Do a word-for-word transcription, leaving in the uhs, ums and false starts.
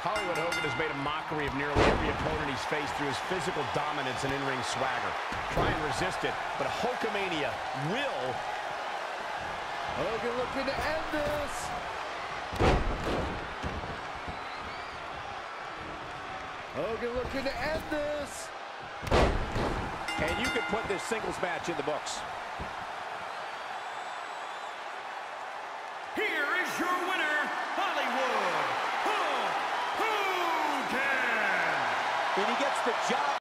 Hollywood Hogan has made a mockery of nearly every opponent he's faced through his physical dominance and in-ring swagger. Try and resist it, but Hulkamania will. Hogan looking to end this. Hogan looking to end this. And you could put this singles match in the books. Here is your winner, Hollywood Hulk Hogan. And he gets the job